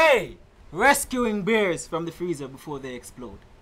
Hey! Rescuing bears from the freezer before they explode.